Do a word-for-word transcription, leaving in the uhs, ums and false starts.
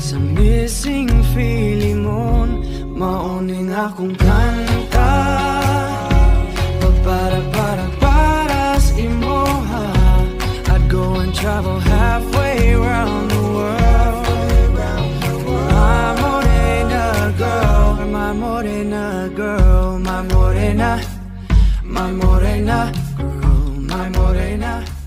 Sa missing feeling mo, mauning akong kanta. Para para para sa imoha, I'd go and travel halfway around the world. My morena girl, my morena girl, my morena, my morena girl, my morena.